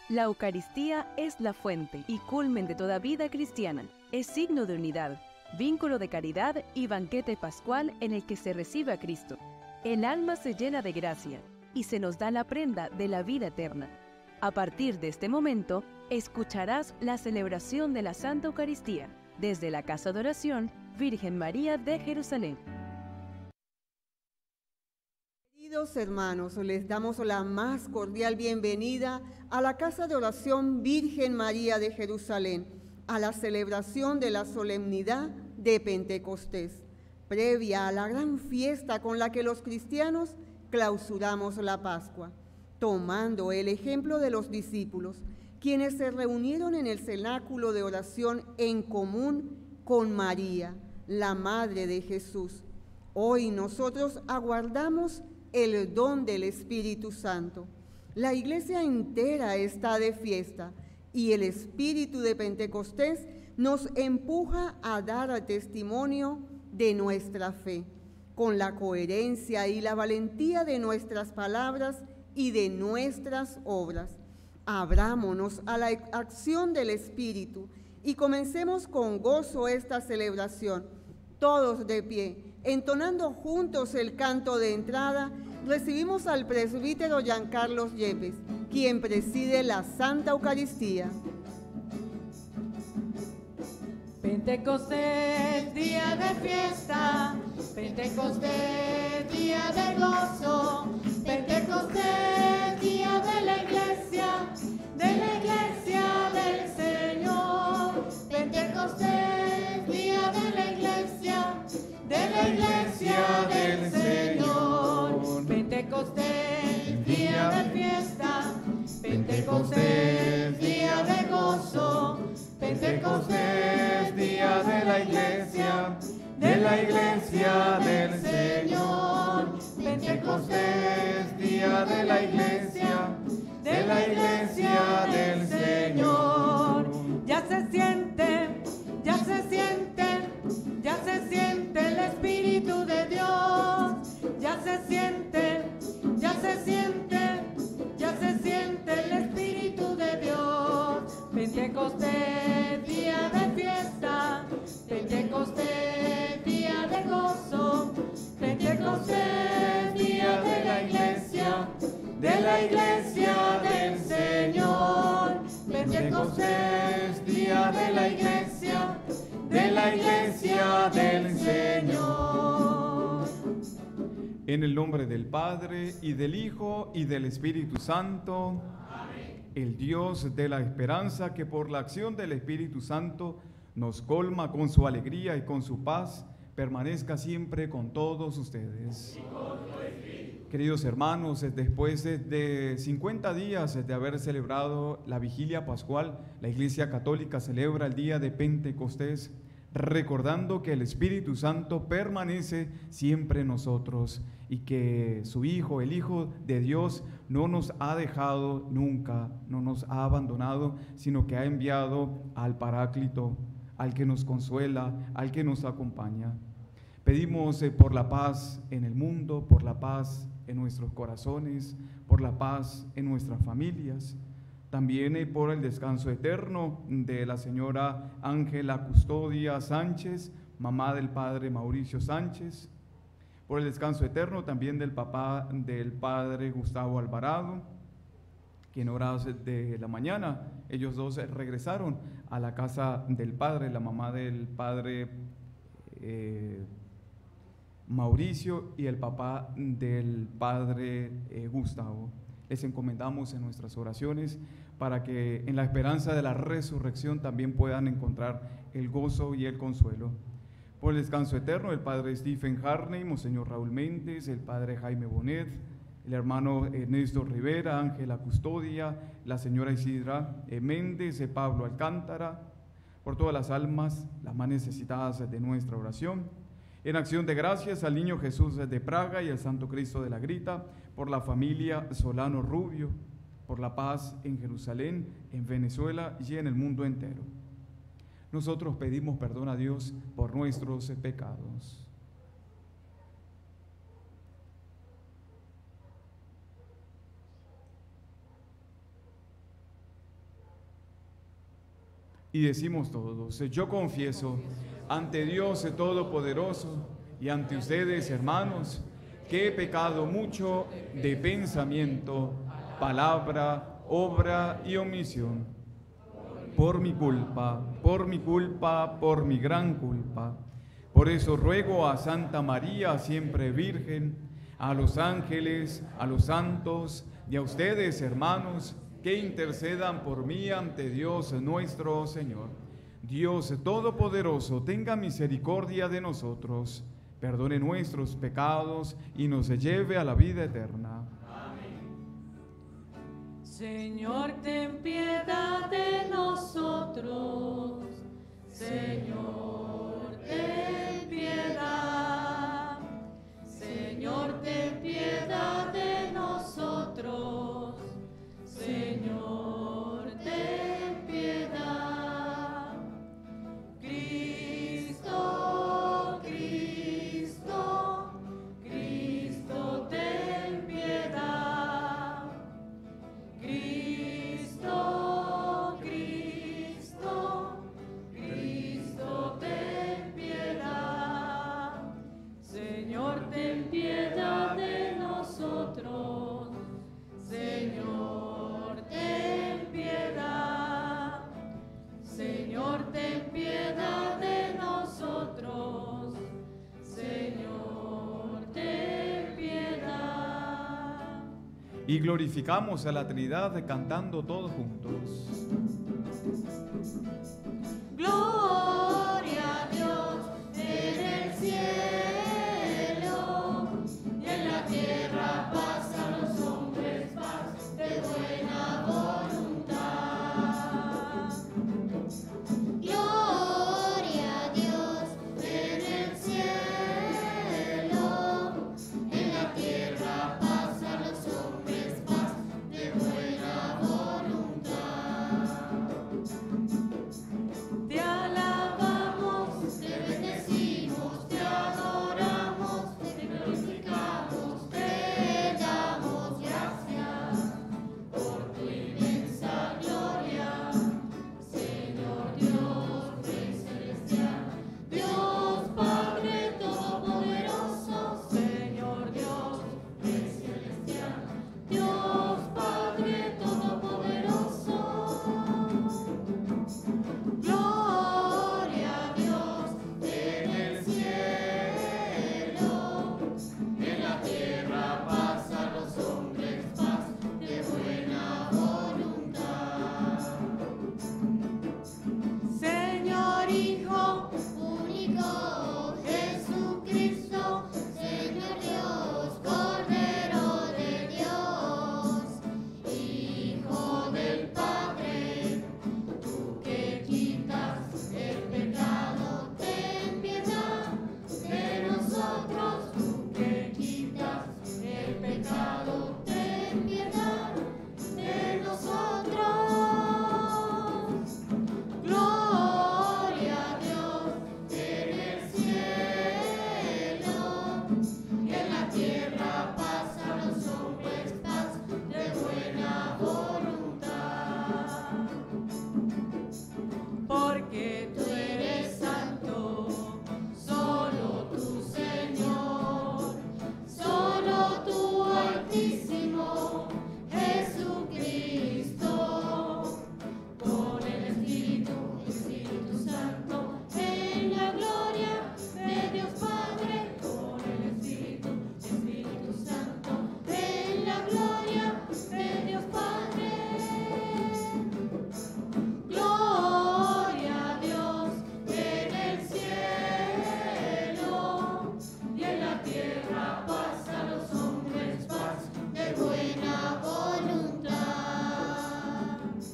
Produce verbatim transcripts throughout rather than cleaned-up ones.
La Eucaristía es la fuente y culmen de toda vida cristiana. Es signo de unidad, vínculo de caridad y banquete pascual en el que se recibe a Cristo. El alma se llena de gracia y se nos da la prenda de la vida eterna. A partir de este momento, escucharás la celebración de la Santa Eucaristía desde la Casa de Oración Virgen María de Jerusalén. Queridos hermanos, les damos la más cordial bienvenida a la Casa de Oración Virgen María de Jerusalén, a la celebración de la solemnidad de Pentecostés, previa a la gran fiesta con la que los cristianos clausuramos la Pascua, tomando el ejemplo de los discípulos, quienes se reunieron en el cenáculo de oración en común con María, la Madre de Jesús. Hoy nosotros aguardamos el don del Espíritu Santo. La iglesia entera está de fiesta y el Espíritu de Pentecostés nos empuja a dar testimonio de nuestra fe, con la coherencia y la valentía de nuestras palabras y de nuestras obras. Abrámonos a la acción del Espíritu y comencemos con gozo esta celebración, todos de pie, entonando juntos el canto de entrada. Recibimos al presbítero Giancarlos Yepes, quien preside la Santa Eucaristía. Pentecostés, día de fiesta, Pentecostés, día de gozo, Pentecostés, día de la iglesia, de la iglesia del Señor, Pentecostés, día de la iglesia, de la iglesia del Señor, Pentecostés, día de fiesta, Pentecostés, día de gozo, Pentecostés, día de la iglesia, de la iglesia del Señor, Pentecostés, día de la iglesia, de la iglesia del Señor. Ya se siente, ya se siente, ya se siente el Espíritu de Dios, ya se siente, ya se siente, ya se siente el Espíritu de Dios. Pentecostés, día de fiesta, Pentecostés, día de gozo, Pentecostés, día de la iglesia, de la iglesia del Señor, Pentecostés, día de la iglesia, de la iglesia del Señor. En el nombre del Padre, y del Hijo, y del Espíritu Santo. Amén. El Dios de la esperanza, que por la acción del Espíritu Santo nos colma con su alegría y con su paz, permanezca siempre con todos ustedes. Y con tu espíritu. Queridos hermanos, después de cincuenta días de haber celebrado la vigilia pascual, la Iglesia Católica celebra el día de Pentecostés, recordando que el Espíritu Santo permanece siempre en nosotros y que su Hijo, el Hijo de Dios, no nos ha dejado nunca, no nos ha abandonado, sino que ha enviado al Paráclito, al que nos consuela, al que nos acompaña. Pedimos eh, por la paz en el mundo, por la paz en nuestros corazones, por la paz en nuestras familias, también eh, por el descanso eterno de la señora Ángela Custodia Sánchez, mamá del padre Mauricio Sánchez, por el descanso eterno también del papá del padre Gustavo Alvarado, que en horas de la mañana ellos dos regresaron a la casa del padre, la mamá del padre eh, Mauricio y el papá del padre eh, Gustavo. Les encomendamos en nuestras oraciones para que en la esperanza de la resurrección también puedan encontrar el gozo y el consuelo. Por el descanso eterno, el padre Stephen Harney, monseñor Raúl Méndez, el padre Jaime Bonet, el hermano Ernesto Rivera, Ángela Custodia, la señora Isidra Méndez, Pablo Alcántara, por todas las almas, las más necesitadas de nuestra oración. En acción de gracias al Niño Jesús de Praga y al Santo Cristo de la Grita, por la familia Solano Rubio, por la paz en Jerusalén, en Venezuela y en el mundo entero. Nosotros pedimos perdón a Dios por nuestros pecados. Y decimos todos, yo confieso ante Dios Todopoderoso y ante ustedes, hermanos, que he pecado mucho de pensamiento, palabra, obra y omisión. Por mi culpa, por mi culpa, por mi gran culpa. Por eso ruego a Santa María, siempre Virgen, a los ángeles, a los santos y a ustedes, hermanos, que intercedan por mí ante Dios nuestro Señor. Dios Todopoderoso, tenga misericordia de nosotros, perdone nuestros pecados y nos lleve a la vida eterna. Amén. Señor, ten piedad de nosotros. Señor, ten piedad. Señor, ten piedad de nosotros. Señor, ten piedad. Cristo, Cristo, Cristo, ten piedad. Cristo, Cristo, Cristo, ten piedad. Señor, ten piedad de nosotros. Señor, ten piedad. Señor, ten piedad de nosotros. Señor, ten piedad. Y glorificamos a la Trinidad cantando todos juntos. Gloria a Dios en el cielo y en la tierra paz a los hombres, paz de buena voluntad. Gloria a Dios en el cielo, en la tierra paz a los hombres, paz de buena voluntad. Te alabamos, te bendecimos, te adoramos, te glorificamos, te damos gracias por tu inmensa gloria, Señor Dios, Rey celestial, Dios Padre todopoderoso, Señor Dios, Rey celestial, Dios Padre todopoderoso. Gloria a Dios en el cielo, en la tierra paz a los hombres, paz de buena voluntad. Señor Hijo único, Jesucristo, Señor Dios, Cordero de Dios, Hijo del Padre, tú que quitas el pecado, ten piedad de nosotros. Tú que quitas el pecado, ten piedad de nosotros. Gloria a Dios en el cielo y en la tierra paz a los hombres, paz de buena voluntad. Porque tú eres santo, solo tú, Señor, solo tú, Altísimo Jesucristo, con el Espíritu, Espíritu Santo, en la gloria de Dios Padre, con el Espíritu, Espíritu Santo, en la gloria de Dios Padre. Gloria a Dios en el cielo y en la tierra paz a los hombres, paz de buena voluntad.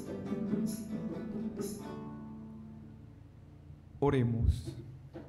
Oremos.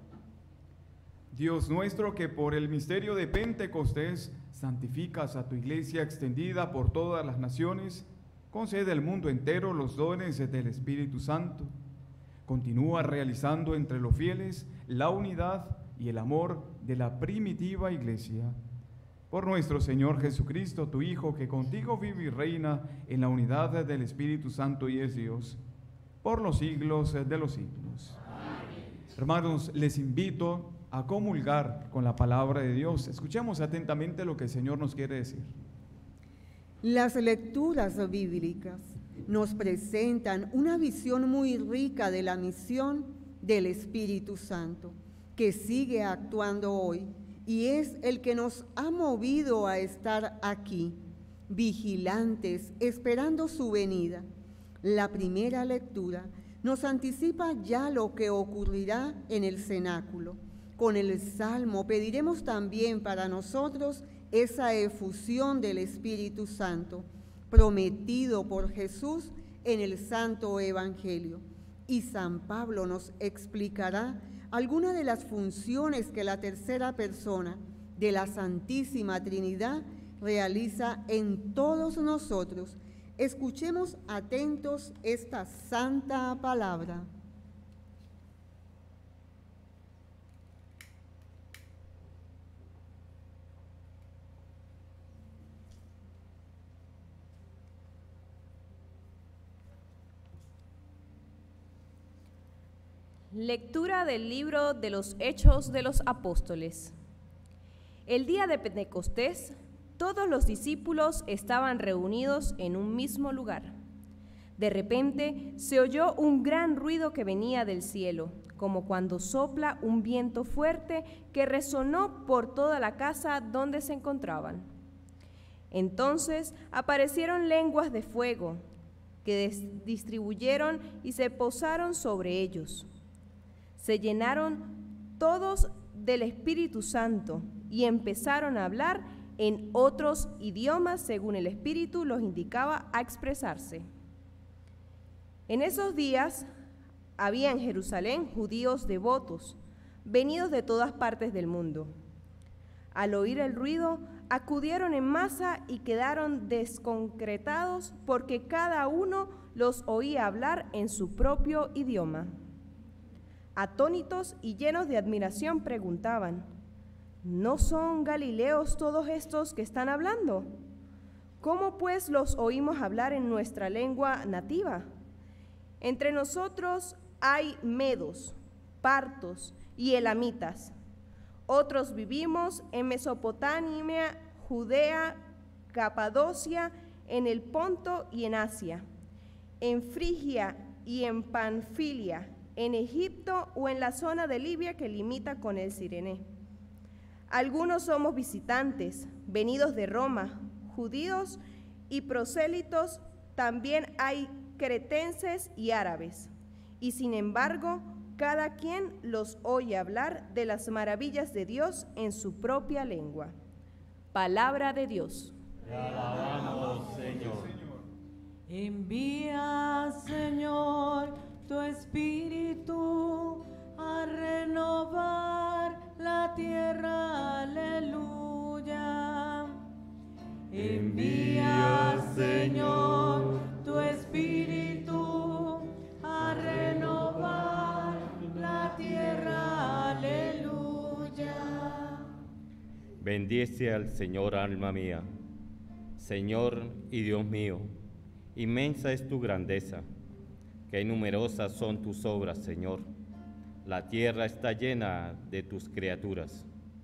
Dios nuestro, que por el misterio de Pentecostés santificas a tu iglesia extendida por todas las naciones, concede al mundo entero los dones del Espíritu Santo. Continúa realizando entre los fieles la unidad y el amor de la primitiva iglesia. Por nuestro Señor Jesucristo, tu Hijo, que contigo vive y reina en la unidad del Espíritu Santo y es Dios, por los siglos de los siglos. Amén. Hermanos, les invito a comulgar con la palabra de Dios. Escuchemos atentamente lo que el Señor nos quiere decir. Las lecturas bíblicas nos presentan una visión muy rica de la misión del Espíritu Santo, que sigue actuando hoy y es el que nos ha movido a estar aquí, vigilantes, esperando su venida. La primera lectura nos anticipa ya lo que ocurrirá en el cenáculo. Con el Salmo pediremos también para nosotros esa efusión del Espíritu Santo, prometido por Jesús en el Santo Evangelio. Y San Pablo nos explicará algunas de las funciones que la tercera persona de la Santísima Trinidad realiza en todos nosotros. Escuchemos atentos esta santa palabra. Lectura del libro de los Hechos de los Apóstoles. El día de Pentecostés, todos los discípulos estaban reunidos en un mismo lugar. De repente se oyó un gran ruido que venía del cielo, como cuando sopla un viento fuerte que resonó por toda la casa donde se encontraban. Entonces aparecieron lenguas de fuego que distribuyeron y se posaron sobre ellos. Se llenaron todos del Espíritu Santo y empezaron a hablar en otros idiomas según el Espíritu los indicaba a expresarse. En esos días había en Jerusalén judíos devotos, venidos de todas partes del mundo. Al oír el ruido, acudieron en masa y quedaron desconcertados porque cada uno los oía hablar en su propio idioma. Atónitos y llenos de admiración preguntaban: ¿no son galileos todos estos que están hablando? ¿Cómo pues los oímos hablar en nuestra lengua nativa? Entre nosotros hay medos, partos y elamitas. Otros vivimos en Mesopotamia, Judea, Capadocia, en el Ponto y en Asia, en Frigia y en Panfilia, en Egipto o en la zona de Libia que limita con el Cirene. Algunos somos visitantes, venidos de Roma, judíos y prosélitos, también hay cretenses y árabes, y sin embargo, cada quien los oye hablar de las maravillas de Dios en su propia lengua. Palabra de Dios. Te alabamos, Señor. Envía, Señor, tu Espíritu a renovar la tierra, aleluya. Envía, Señor, tu Espíritu a renovar la tierra, aleluya. Bendice al Señor, alma mía. Señor y Dios mío, inmensa es tu grandeza. Qué numerosas son tus obras, Señor. La tierra está llena de tus criaturas.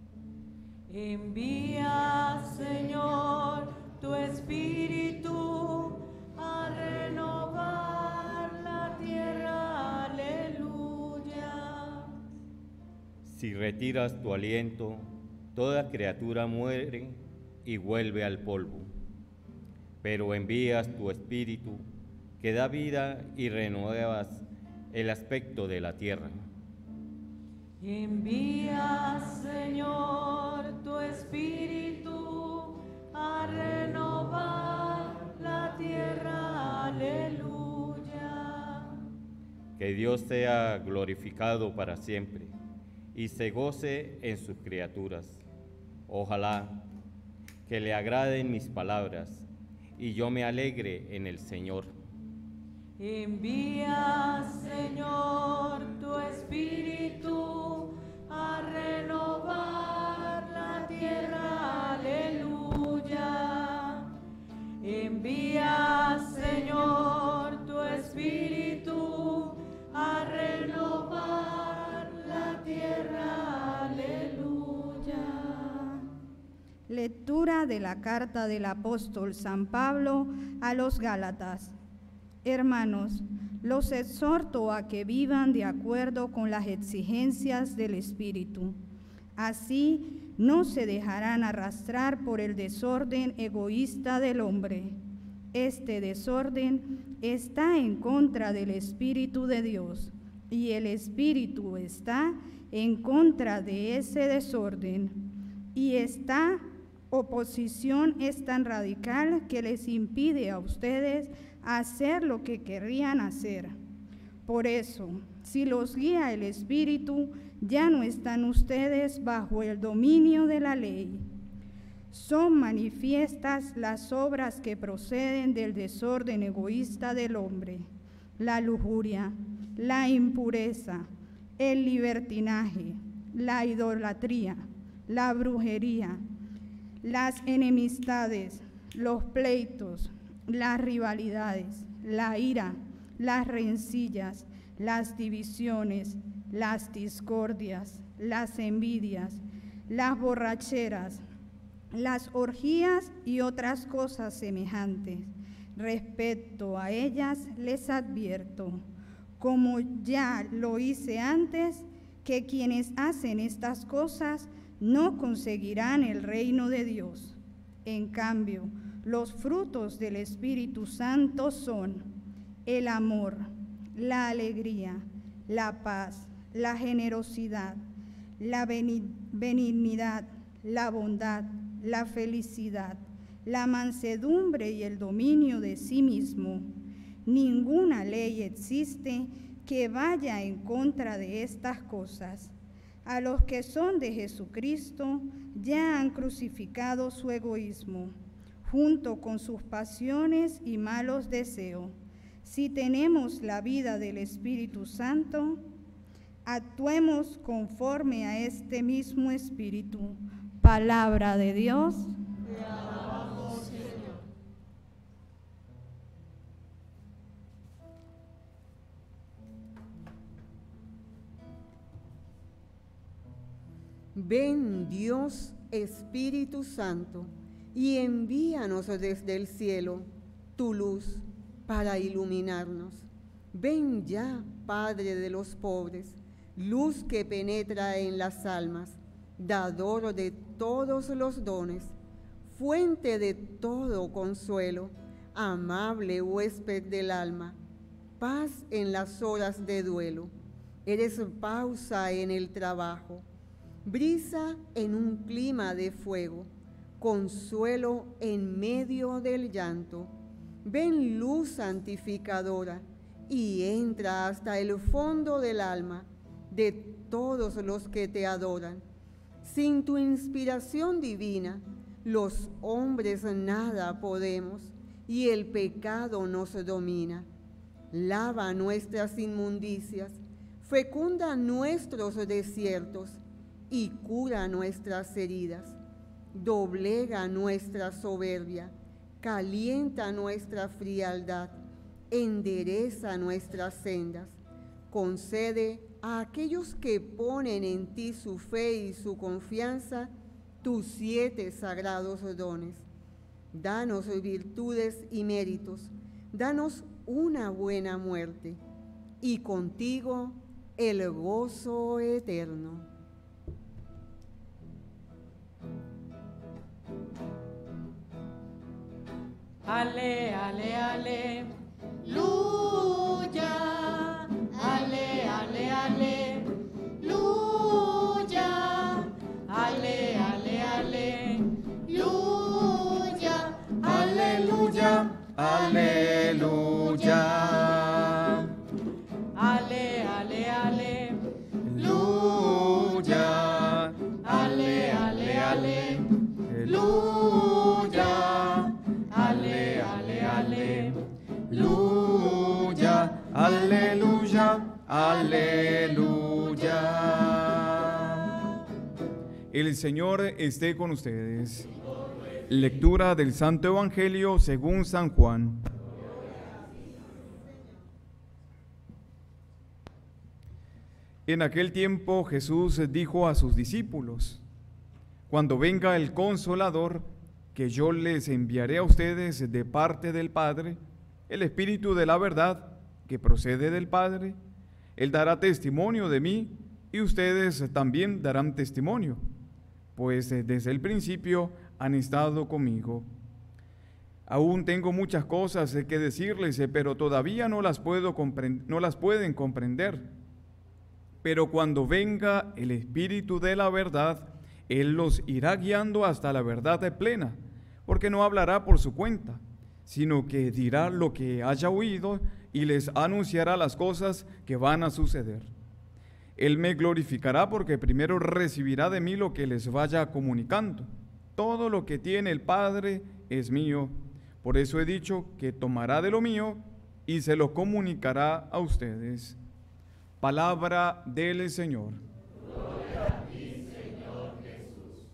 Envía, Señor, tu Espíritu a renovar la tierra, aleluya. Si retiras tu aliento, toda criatura muere y vuelve al polvo. Pero envías tu Espíritu, que da vida y renuevas el aspecto de la tierra. Envía, Señor, tu Espíritu a renovar la tierra, aleluya. Que Dios sea glorificado para siempre y se goce en sus criaturas. Ojalá que le agraden mis palabras y yo me alegre en el Señor. Envía, Señor, tu Espíritu a renovar la tierra, aleluya. Envía, Señor, tu Espíritu Lectura de la carta del apóstol San Pablo a los Gálatas. Hermanos, los exhorto a que vivan de acuerdo con las exigencias del Espíritu. Así no se dejarán arrastrar por el desorden egoísta del hombre. Este desorden está en contra del Espíritu de Dios, y el Espíritu está en contra de ese desorden. Y esta oposición es tan radical que les impide a ustedes hacer lo que querrían hacer. Por eso, si los guía el Espíritu, ya no están ustedes bajo el dominio de la ley. Son manifiestas las obras que proceden del desorden egoísta del hombre: la lujuria, la impureza, el libertinaje, la idolatría, la brujería, las enemistades, los pleitos, las rivalidades, la ira, las rencillas, las divisiones, las discordias, las envidias, las borracheras, las orgías y otras cosas semejantes. Respecto a ellas les advierto, como ya lo hice antes, que quienes hacen estas cosas no conseguirán el reino de Dios. En cambio, los frutos del Espíritu Santo son el amor, la alegría, la paz, la generosidad, la benignidad, la bondad, la felicidad, la mansedumbre y el dominio de sí mismo. Ninguna ley existe que vaya en contra de estas cosas. A los que son de Jesucristo ya han crucificado su egoísmo, junto con sus pasiones y malos deseos. Si tenemos la vida del Espíritu Santo, actuemos conforme a este mismo Espíritu. Palabra de Dios. Te alabamos, Señor. Ven, Dios Espíritu Santo, y envíanos desde el cielo tu luz para iluminarnos. Ven ya, Padre de los pobres, luz que penetra en las almas, dador de todos los dones, fuente de todo consuelo, amable huésped del alma, paz en las horas de duelo. Eres pausa en el trabajo, brisa en un clima de fuego, consuelo en medio del llanto. Ven, luz santificadora, y entra hasta el fondo del alma de todos los que te adoran. Sin tu inspiración divina, los hombres nada podemos, y el pecado nos domina. Lava nuestras inmundicias, fecunda nuestros desiertos, y cura nuestras heridas. Doblega nuestra soberbia, calienta nuestra frialdad, endereza nuestras sendas. Concede a aquellos que ponen en ti su fe y su confianza tus siete sagrados dones. Danos virtudes y méritos, danos una buena muerte, y contigo el gozo eterno. Ale, ale, ale, luya, ale, ale, ale, luya, ale, ale, ale, luya, Aleluya, aleluya. ale, ale, ale, Aleluya, ale, ale, ale, aleluya, ale, ale, ale, aleluya, aleluya, aleluya. El Señor esté con ustedes. Lectura del Santo Evangelio según San Juan. En aquel tiempo Jesús dijo a sus discípulos: cuando venga el Consolador, que yo les enviaré a ustedes de parte del Padre, el Espíritu de la verdad que procede del Padre. Él dará testimonio de mí y ustedes también darán testimonio, pues desde el principio han estado conmigo. Aún tengo muchas cosas que decirles, pero todavía no las puedo comprend- no las pueden comprender. Pero cuando venga el Espíritu de la verdad, Él los irá guiando hasta la verdad plena, porque no hablará por su cuenta, sino que dirá lo que haya oído y les anunciará las cosas que van a suceder. Él me glorificará porque primero recibirá de mí lo que les vaya comunicando. Todo lo que tiene el Padre es mío. Por eso he dicho que tomará de lo mío y se lo comunicará a ustedes. Palabra del Señor. Gloria a ti, Señor Jesús.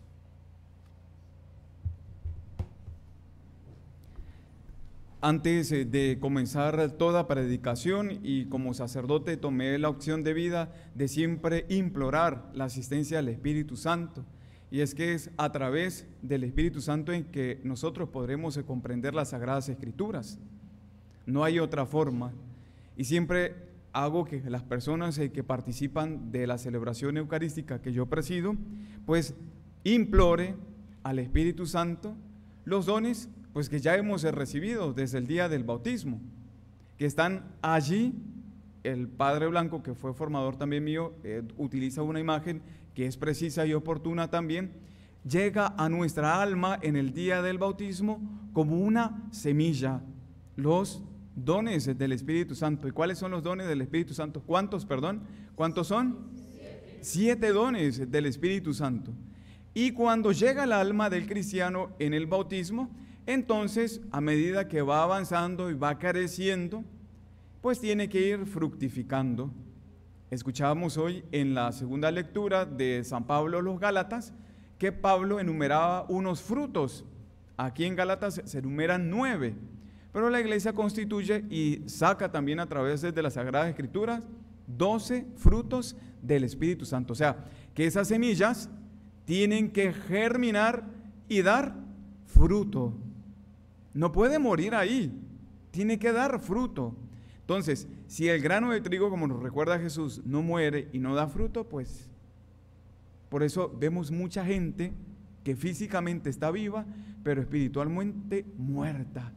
Antes de comenzar toda predicación y como sacerdote tomé la opción de vida de siempre implorar la asistencia del Espíritu Santo. Y es que es a través del Espíritu Santo en que nosotros podremos comprender las Sagradas Escrituras. No hay otra forma. Y siempre hago que las personas que participan de la celebración eucarística que yo presido, pues implore al Espíritu Santo los dones pues que ya hemos recibido desde el día del bautismo, que están allí. El Padre Blanco, que fue formador también mío, eh, utiliza una imagen que es precisa y oportuna también. Llega a nuestra alma en el día del bautismo como una semilla, los dones del Espíritu Santo. ¿Y cuáles son los dones del Espíritu Santo? ¿Cuántos, perdón? ¿Cuántos son? Siete. Siete dones del Espíritu Santo. Y cuando llega al alma del cristiano en el bautismo, entonces, a medida que va avanzando y va creciendo, pues tiene que ir fructificando. Escuchábamos hoy en la segunda lectura de San Pablo a los Gálatas que Pablo enumeraba unos frutos. Aquí en Gálatas se enumeran nueve, pero la iglesia constituye y saca también a través de las Sagradas Escrituras doce frutos del Espíritu Santo. O sea, que esas semillas tienen que germinar y dar fruto. No puede morir ahí, tiene que dar fruto. Entonces, si el grano de trigo, como nos recuerda Jesús, no muere y no da fruto, pues por eso vemos mucha gente que físicamente está viva, pero espiritualmente muerta,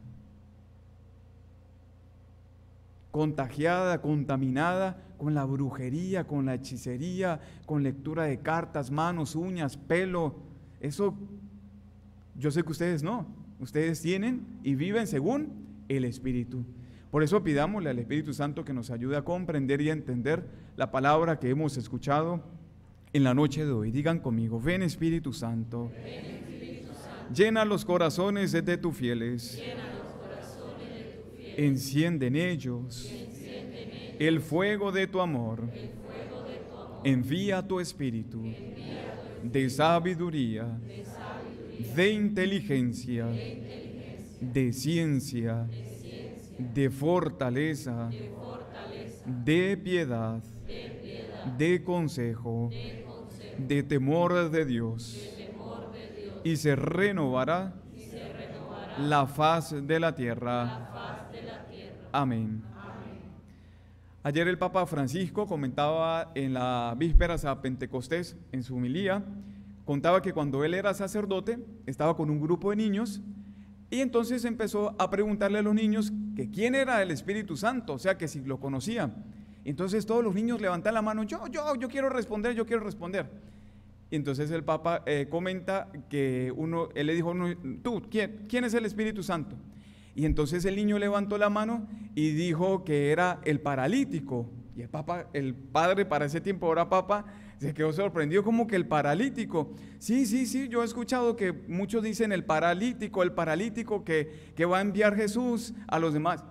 contagiada, contaminada con la brujería, con la hechicería, con lectura de cartas, manos, uñas, pelo. Eso, yo sé que ustedes no, ustedes tienen y viven según el Espíritu. Por eso pidámosle al Espíritu Santo que nos ayude a comprender y a entender la palabra que hemos escuchado en la noche de hoy. Digan conmigo: ven Espíritu Santo, Ven, Espíritu Santo. Llena los corazones de tus fieles, Llena los corazones de tus fieles. enciende en ellos, Enciende en ellos el fuego de tu amor. el fuego de tu amor. Envía tu Espíritu Envía tu Espíritu de sabiduría, de sabiduría, de inteligencia, de inteligencia, de ciencia, de ciencia, de fortaleza, de fortaleza, de piedad, de piedad, de consejo, de consejo, de temor de Dios, de temor de Dios, y se renovará y se renovará la faz de la tierra. la faz de la tierra. Amén. Amén. Ayer el Papa Francisco comentaba en la vísperas a Pentecostés, en su homilía, contaba que cuando él era sacerdote, estaba con un grupo de niños, y entonces empezó a preguntarle a los niños que quién era el Espíritu Santo, o sea, que si lo conocían. Entonces todos los niños levantan la mano: yo, yo, yo quiero responder, yo quiero responder. Y entonces el Papa eh, comenta que uno, él le dijo a uno: tú, ¿quién, ¿quién es el Espíritu Santo? Y entonces el niño levantó la mano y dijo que era el paralítico. Y el Papa, el padre para ese tiempo, ahora Papa, se quedó sorprendido, como que el paralítico. Sí, sí, sí, yo he escuchado que muchos dicen el paralítico, el paralítico que, que va a enviar Jesús a los demás.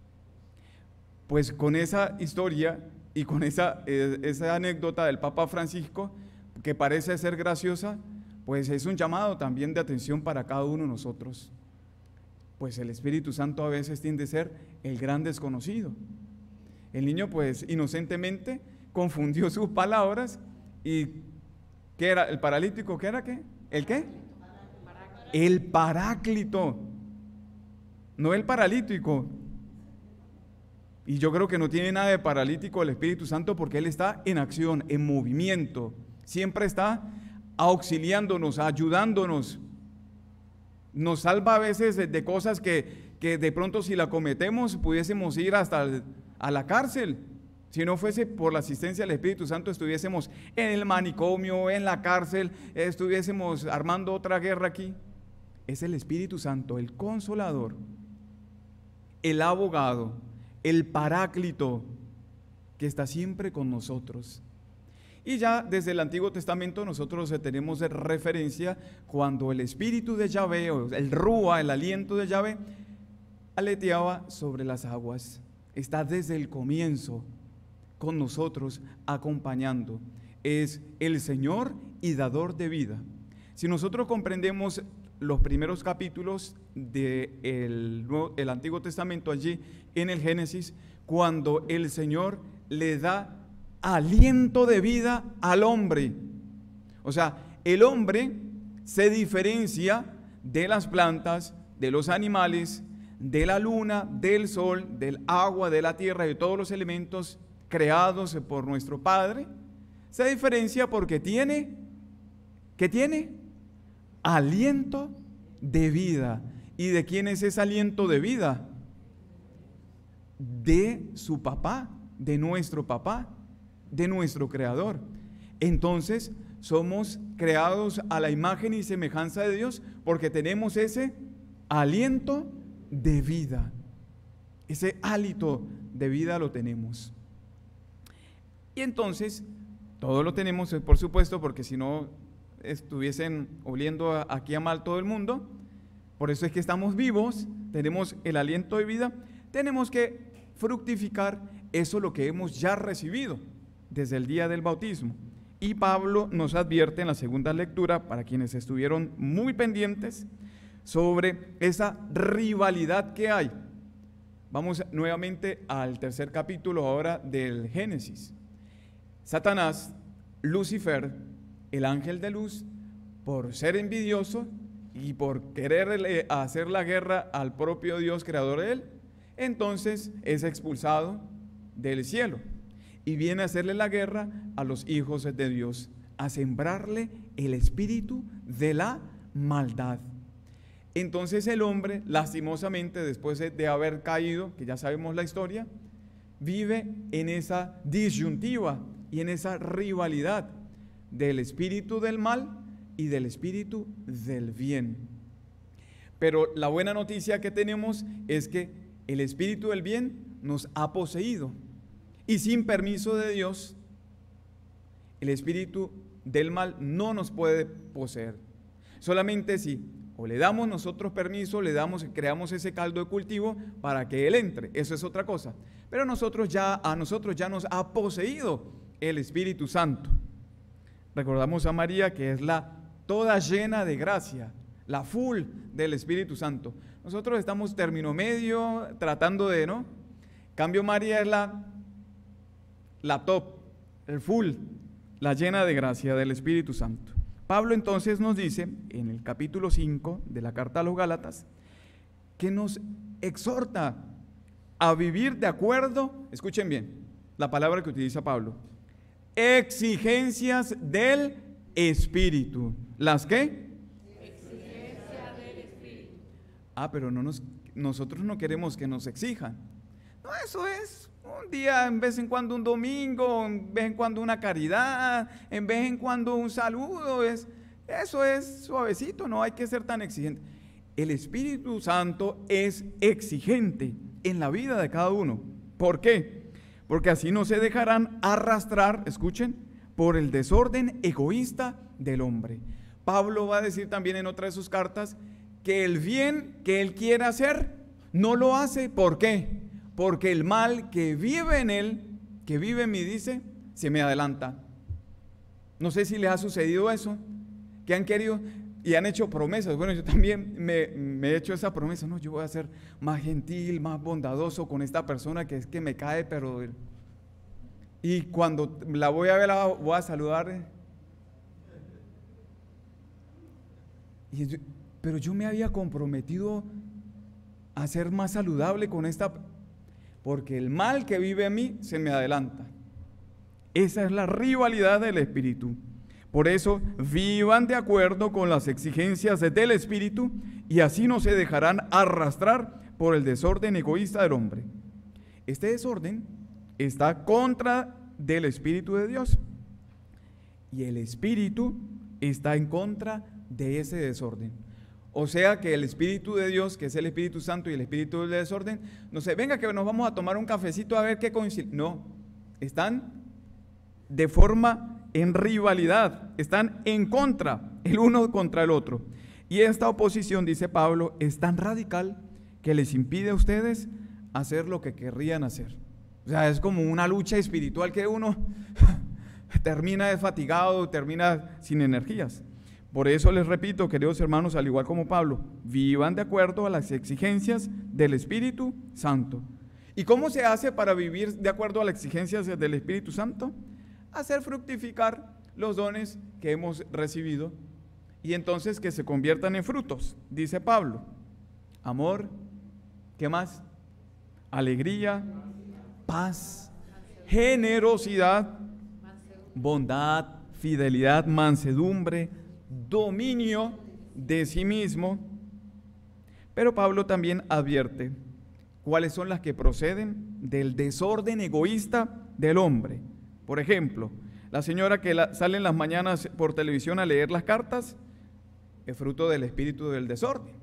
Pues con esa historia y con esa, eh, esa anécdota del Papa Francisco, que parece ser graciosa, pues es un llamado también de atención para cada uno de nosotros. Pues el Espíritu Santo a veces tiende a ser el gran desconocido. El niño pues inocentemente confundió sus palabras y ¿qué era? ¿El paralítico qué era qué? ¿El qué? El Paráclito, no el paralítico. Y yo creo que no tiene nada de paralítico el Espíritu Santo porque Él está en acción, en movimiento. Siempre está auxiliándonos, ayudándonos. Nos salva a veces de, de cosas que, que de pronto si la cometemos pudiésemos ir hasta el, a la cárcel. Si no fuese por la asistencia del Espíritu Santo, estuviésemos en el manicomio, en la cárcel, estuviésemos armando otra guerra aquí. Es el Espíritu Santo, el Consolador, el Abogado, el Paráclito, que está siempre con nosotros. Y ya desde el Antiguo Testamento nosotros tenemos de referencia cuando el Espíritu de Yahvé, o el Rúa, el aliento de Yahvé, aleteaba sobre las aguas. Está desde el comienzo con nosotros, acompañando. Es el Señor y dador de vida. Si nosotros comprendemos los primeros capítulos del el Antiguo Testamento, allí en el Génesis, cuando el Señor le da aliento de vida al hombre. O sea, el hombre se diferencia de las plantas, de los animales, de la luna, del sol, del agua, de la tierra, de todos los elementos creados por nuestro Padre. Se diferencia porque tiene, ¿qué tiene? Aliento de vida. ¿Y de quién es ese aliento de vida? De su papá, de nuestro papá, de nuestro Creador. Entonces, somos creados a la imagen y semejanza de Dios porque tenemos ese aliento de vida. Ese hálito de vida lo tenemos. Y entonces, todo lo tenemos, por supuesto, porque si no estuviesen oliendo aquí a mal todo el mundo. Por eso es que estamos vivos, tenemos el aliento de vida, tenemos que fructificar eso lo que hemos ya recibido desde el día del bautismo. Y Pablo nos advierte en la segunda lectura, para quienes estuvieron muy pendientes, sobre esa rivalidad que hay. Vamos nuevamente al tercer capítulo ahora del Génesis. Satanás, Lucifer, el ángel de luz, por ser envidioso y por querer hacer la guerra al propio Dios creador de él, entonces es expulsado del cielo y viene a hacerle la guerra a los hijos de Dios, a sembrarle el espíritu de la maldad. Entonces el hombre, lastimosamente, después de haber caído, que ya sabemos la historia, vive en esa disyuntiva y en esa rivalidad del espíritu del mal y del espíritu del bien. Pero la buena noticia que tenemos es que el espíritu del bien nos ha poseído y sin permiso de Dios, el espíritu del mal no nos puede poseer. Solamente si o le damos nosotros permiso, le damos, creamos ese caldo de cultivo para que él entre, eso es otra cosa. Pero nosotros ya, a nosotros ya nos ha poseído el Espíritu Santo. Recordamos a María, que es la toda llena de gracia, la full del Espíritu Santo. Nosotros estamos término medio, tratando de, ¿no? Cambio María es la, la top, el full, la llena de gracia del Espíritu Santo. Pablo entonces nos dice, en el capítulo cinco de la carta a los Gálatas, que nos exhorta a vivir de acuerdo, escuchen bien, la palabra que utiliza Pablo, exigencias del Espíritu. ¿Las qué? Exigencia del Espíritu. Ah, pero no nos, nosotros no queremos que nos exijan. No, eso es un día, en vez en cuando un domingo, en vez en cuando una caridad, en vez en cuando un saludo. Es, eso es suavecito, no hay que ser tan exigente. El Espíritu Santo es exigente en la vida de cada uno. ¿Por qué? Porque así no se dejarán arrastrar, escuchen, por el desorden egoísta del hombre. Pablo va a decir también en otra de sus cartas que el bien que él quiere hacer no lo hace. ¿Por qué? Porque el mal que vive en él, que vive en mí, dice, se me adelanta. No sé si les ha sucedido eso, que han querido y han hecho promesas. Bueno, yo también me, me he hecho esa promesa. No, yo voy a ser más gentil, más bondadoso con esta persona que es que me cae, pero... Y cuando la voy a ver, la voy a saludar. Y, pero yo me había comprometido a ser más saludable con esta, porque el mal que vive en mí se me adelanta. Esa es la rivalidad del espíritu. Por eso, vivan de acuerdo con las exigencias del espíritu y así no se dejarán arrastrar por el desorden egoísta del hombre. Este desorden está contra del espíritu de Dios y el espíritu está en contra de ese desorden. O sea que el Espíritu de Dios, que es el Espíritu Santo, y el espíritu del desorden, no sé, venga que nos vamos a tomar un cafecito a ver qué coincide. No, están de forma en rivalidad, están en contra, el uno contra el otro. Y esta oposición, dice Pablo, es tan radical que les impide a ustedes hacer lo que querrían hacer. O sea, es como una lucha espiritual que uno termina desfatigado, termina sin energías. Por eso les repito, queridos hermanos, al igual como Pablo, vivan de acuerdo a las exigencias del Espíritu Santo. ¿Y cómo se hace para vivir de acuerdo a las exigencias del Espíritu Santo? Hacer fructificar los dones que hemos recibido y entonces que se conviertan en frutos, dice Pablo. Amor, ¿qué más? Alegría, paz, generosidad, bondad, fidelidad, mansedumbre, dominio de sí mismo. Pero Pablo también advierte cuáles son las que proceden del desorden egoísta del hombre. Por ejemplo, la señora que la, sale en las mañanas por televisión a leer las cartas es fruto del espíritu del desorden.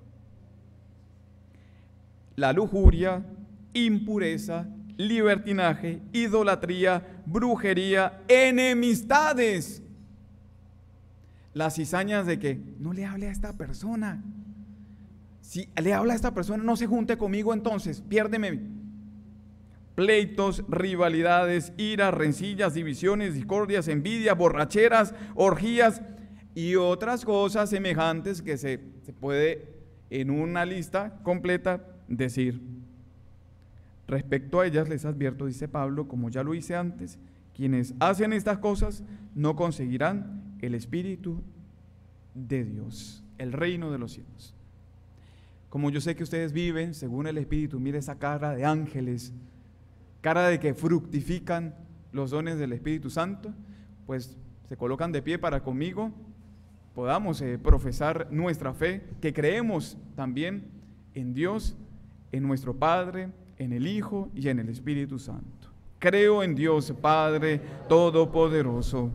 La lujuria, impureza, libertinaje, idolatría, brujería, enemistades. Las cizañas de que no le hable a esta persona. Si le habla a esta persona, no se junte conmigo entonces, piérdeme. Pleitos, rivalidades, iras, rencillas, divisiones, discordias, envidias, borracheras, orgías y otras cosas semejantes que se, se puede en una lista completa decir. Respecto a ellas les advierto, dice Pablo, como ya lo hice antes, quienes hacen estas cosas no conseguirán el Espíritu de Dios, el reino de los cielos. Como yo sé que ustedes viven según el Espíritu, mire esa cara de ángeles, cara de que fructifican los dones del Espíritu Santo, pues se colocan de pie para conmigo podamos eh, profesar nuestra fe, que creemos también en Dios, en nuestro Padre, en el Hijo y en el Espíritu Santo. Creo en Dios Padre Todopoderoso.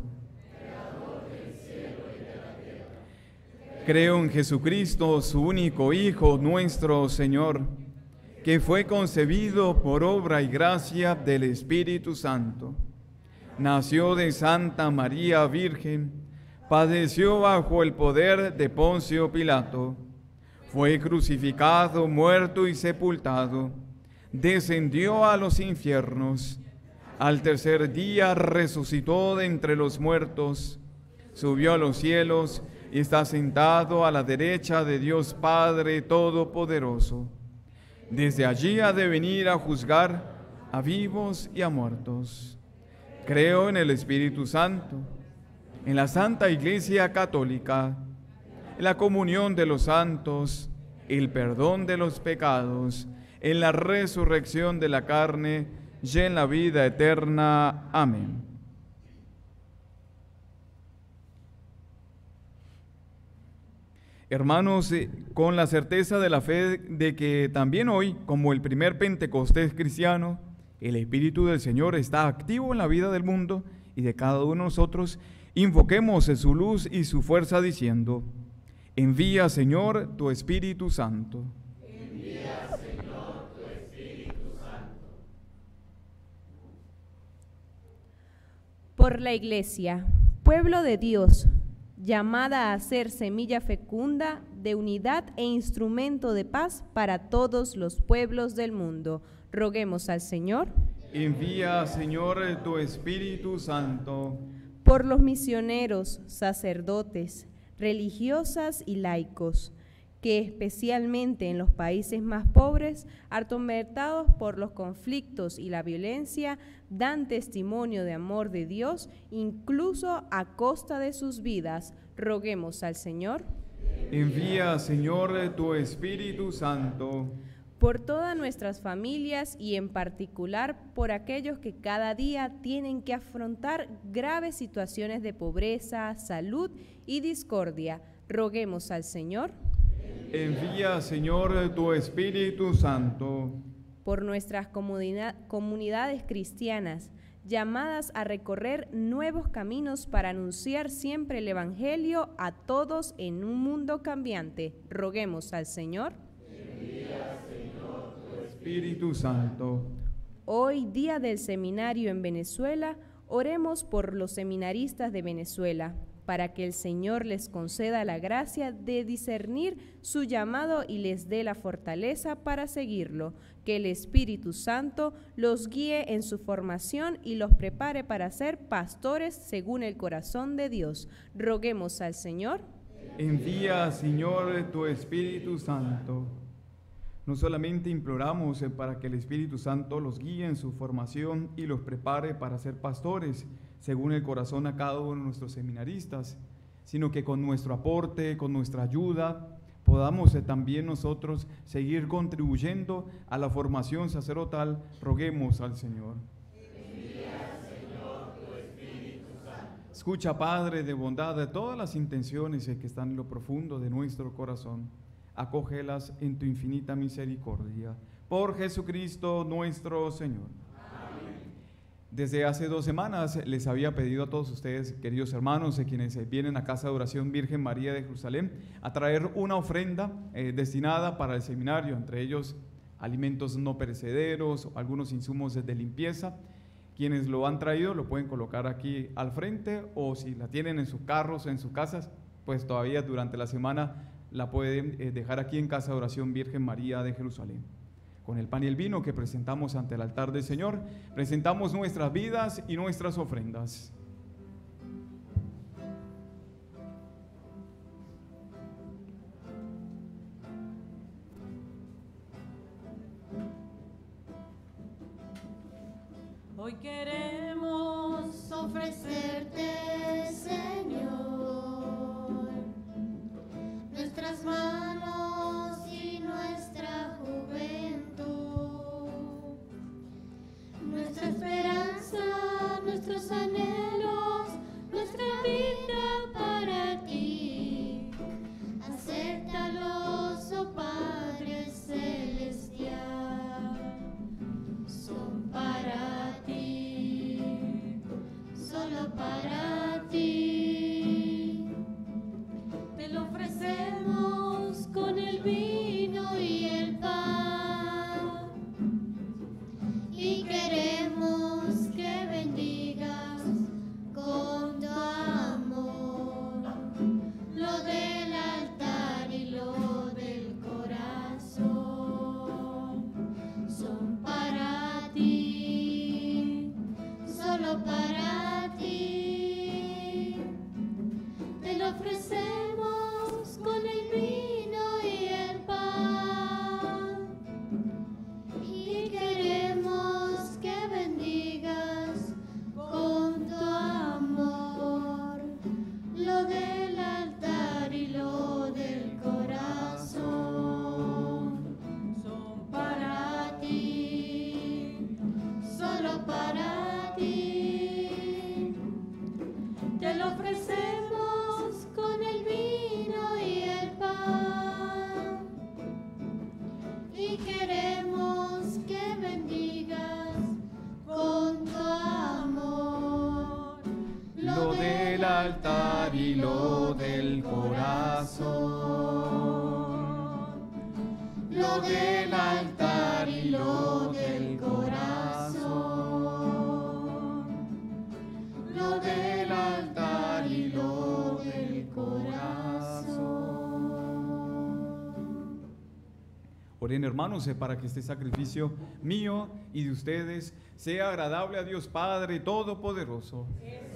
Creo en Jesucristo, su único Hijo, nuestro Señor, que fue concebido por obra y gracia del Espíritu Santo. Nació de Santa María Virgen, padeció bajo el poder de Poncio Pilato, fue crucificado, muerto y sepultado, descendió a los infiernos, al tercer día resucitó de entre los muertos, subió a los cielos y está sentado a la derecha de Dios Padre Todopoderoso. Desde allí ha de venir a juzgar a vivos y a muertos. Creo en el Espíritu Santo, en la Santa Iglesia Católica, en la comunión de los santos, el perdón de los pecados, en la resurrección de la carne y en la vida eterna. Amén. Hermanos, eh, con la certeza de la fe de que también hoy, como el primer Pentecostés cristiano, el Espíritu del Señor está activo en la vida del mundo y de cada uno de nosotros, invoquemos su luz y su fuerza diciendo: envía, Señor, tu Espíritu Santo. Envía, Señor, tu Espíritu Santo. Por la Iglesia, pueblo de Dios, llamada a ser semilla fecunda de unidad e instrumento de paz para todos los pueblos del mundo. Roguemos al Señor. Envía, Señor, tu Espíritu Santo. Por los misioneros, sacerdotes, religiosas y laicos, que especialmente en los países más pobres, atormentados por los conflictos y la violencia, dan testimonio de amor de Dios, incluso a costa de sus vidas. Roguemos al Señor. Envía, Señor, tu Espíritu Santo. Por todas nuestras familias y en particular por aquellos que cada día tienen que afrontar graves situaciones de pobreza, salud y discordia, roguemos al Señor. Envía, Señor, tu Espíritu Santo. Por nuestras comunidad- comunidades cristianas, llamadas a recorrer nuevos caminos para anunciar siempre el Evangelio a todos en un mundo cambiante, roguemos al Señor. Espíritu Santo. Hoy, día del seminario en Venezuela, oremos por los seminaristas de Venezuela, para que el Señor les conceda la gracia de discernir su llamado y les dé la fortaleza para seguirlo, que el Espíritu Santo los guíe en su formación y los prepare para ser pastores según el corazón de Dios. Roguemos al Señor. Envía, Señor, tu Espíritu Santo. No solamente imploramos eh, para que el Espíritu Santo los guíe en su formación y los prepare para ser pastores, según el corazón a cada uno de nuestros seminaristas, sino que con nuestro aporte, con nuestra ayuda, podamos eh, también nosotros seguir contribuyendo a la formación sacerdotal. Roguemos al Señor. Envía, Señor, tu Espíritu Santo. Escucha, Padre, de bondad, de todas las intenciones eh, que están en lo profundo de nuestro corazón. Acógelas en tu infinita misericordia. Por Jesucristo nuestro Señor. Amén. Desde hace dos semanas les había pedido a todos ustedes, queridos hermanos, eh, quienes eh, vienen a Casa de Oración Virgen María de Jerusalén, a traer una ofrenda eh, destinada para el seminario, entre ellos alimentos no perecederos, algunos insumos de limpieza. Quienes lo han traído lo pueden colocar aquí al frente, o si la tienen en sus carros, en sus casas, pues todavía durante la semana la pueden eh, dejar aquí en Casa de Oración Virgen María de Jerusalén. Con el pan y el vino que presentamos ante el altar del Señor, presentamos nuestras vidas y nuestras ofrendas. Hoy queremos ofrecerte, Señor, nuestras manos y nuestra juventud, nuestra esperanza, nuestros anhelos, nuestra vida para ti. Acéptalos, oh Padre Celestial, son para ti, solo para ti. Te lo ofrecemos con el vino y el pan, y queremos que bendigas con tu amor lo del altar y lo del corazón. Son para ti, solo para ti. Te lo ofrecemos con el vino y el pan, y queremos que bendigas con tu amor lo del altar y lo del corazón. Son para ti, solo para ti. Te lo ofrecemos con el vino y el pan, y queremos que bendigas con tu amor Lo del altar y lo del corazón. lo del altar y lo del corazón, lo del altar y lo del corazón. Oren, hermanos, eh, para que este sacrificio mío y de ustedes sea agradable a Dios Padre Todopoderoso.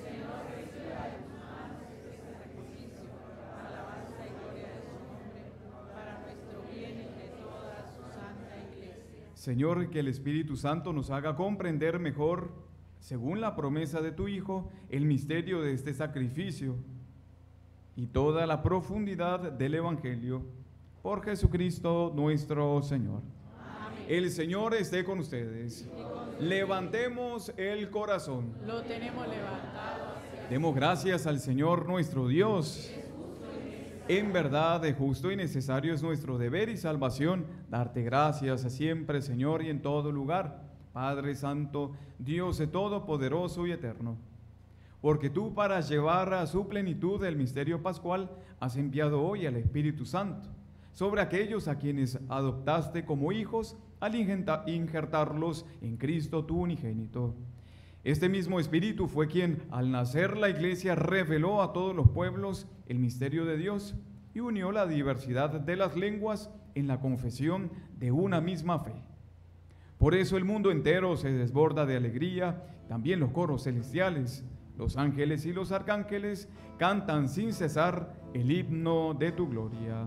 Señor, que el Espíritu Santo nos haga comprender mejor, según la promesa de tu Hijo, el misterio de este sacrificio, y toda la profundidad del Evangelio, por Jesucristo nuestro Señor. Amén. El Señor esté con ustedes. Levantemos el corazón. Lo tenemos levantado. Demos gracias al Señor nuestro Dios. En verdad, de justo y necesario es nuestro deber y salvación darte gracias siempre, Señor, y en todo lugar, Padre Santo, Dios todopoderoso y eterno. Porque tú, para llevar a su plenitud el misterio pascual, has enviado hoy al Espíritu Santo sobre aquellos a quienes adoptaste como hijos al injertarlos en Cristo tu unigénito. Este mismo Espíritu fue quien, al nacer la Iglesia, reveló a todos los pueblos el misterio de Dios y unió la diversidad de las lenguas en la confesión de una misma fe. Por eso el mundo entero se desborda de alegría, también los coros celestiales, los ángeles y los arcángeles cantan sin cesar el himno de tu gloria.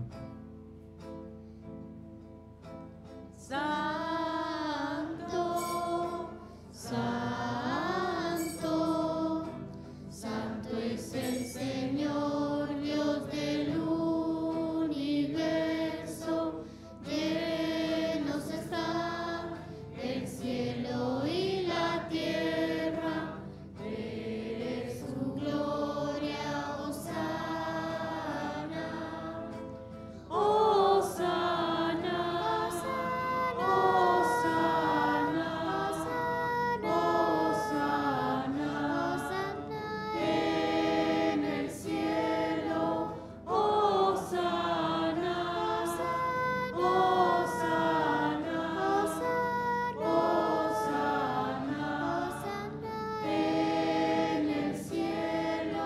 Santo, santo, santo es el Señor, Dios del universo. Llenos está el cielo y la tierra de su gloria. Hosana, Hosana, Hosana, Hosana, en el cielo. Hosana, Hosana, Hosana, en el cielo.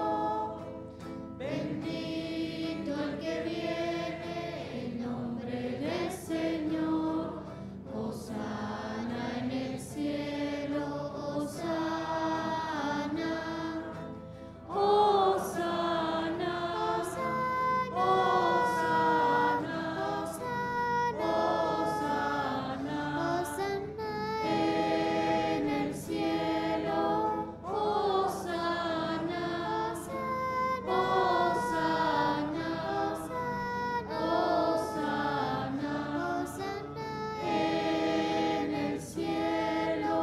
Bendito el que viene en nombre del Señor. Hosana en el cielo. Hosana, Hosana, Hosana, Hosana, en el cielo. Hosana, Hosana, Hosana, en el cielo.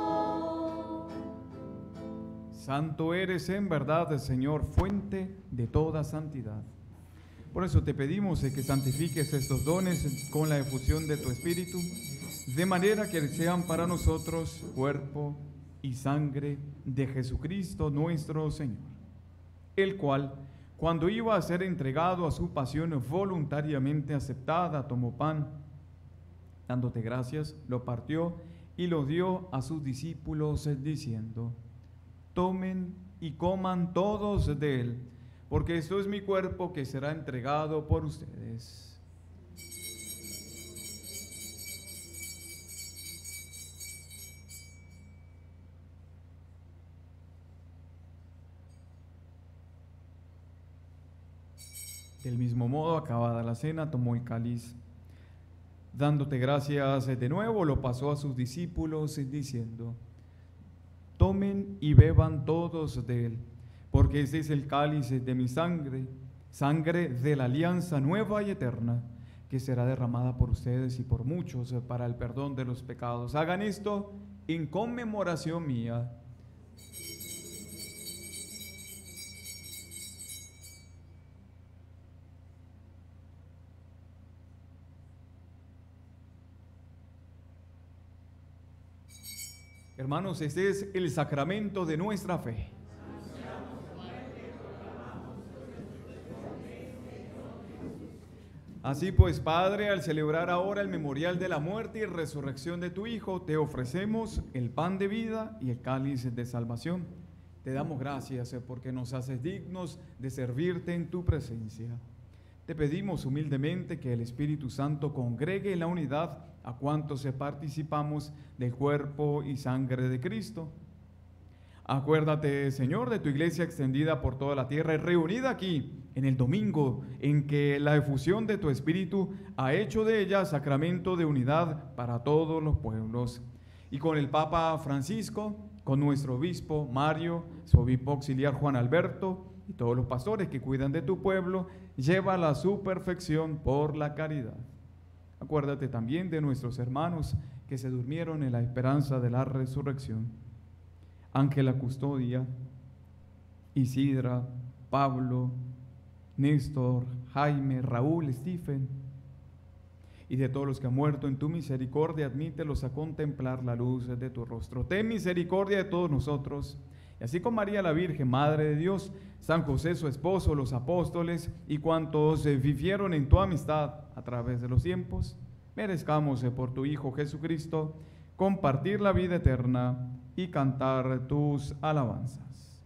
Santo eres en verdad, Señor, fuente de toda santidad. Por eso te pedimos eh, que santifiques estos dones con la efusión de tu Espíritu, de manera que sean para nosotros cuerpo y sangre de Jesucristo nuestro Señor, el cual, cuando iba a ser entregado a su pasión voluntariamente aceptada, tomó pan, dándote gracias, lo partió y lo dio a sus discípulos, eh, diciendo: tomen y coman todos de él, porque esto es mi cuerpo que será entregado por ustedes. Del mismo modo, acabada la cena, tomó el cáliz, dándote gracias de nuevo, lo pasó a sus discípulos diciendo: tomen y beban todos de él, porque este es el cáliz de mi sangre, sangre de la alianza nueva y eterna, que será derramada por ustedes y por muchos para el perdón de los pecados. Hagan esto en conmemoración mía. Hermanos, este es el sacramento de nuestra fe. Así pues, Padre, al celebrar ahora el memorial de la muerte y resurrección de tu Hijo, te ofrecemos el pan de vida y el cáliz de salvación. Te damos gracias porque nos haces dignos de servirte en tu presencia. Te pedimos humildemente que el Espíritu Santo congregue en la unidad a cuantos participamos del cuerpo y sangre de Cristo. Acuérdate, Señor, de tu iglesia extendida por toda la tierra y reunida aquí en el domingo en que la efusión de tu Espíritu ha hecho de ella sacramento de unidad para todos los pueblos. Y con el Papa Francisco, con nuestro obispo Mario, su obispo auxiliar Juan Alberto, y todos los pastores que cuidan de tu pueblo, llévala a su perfección por la caridad. Acuérdate también de nuestros hermanos que se durmieron en la esperanza de la resurrección. Ángela Custodia, Isidra, Pablo, Néstor, Jaime, Raúl, Stephen, y de todos los que han muerto en tu misericordia, admítelos a contemplar la luz de tu rostro. Ten misericordia de todos nosotros, y así con María la Virgen, Madre de Dios, San José su esposo, los apóstoles y cuantos vivieron en tu amistad a través de los tiempos, merezcamos por tu Hijo Jesucristo compartir la vida eterna y cantar tus alabanzas.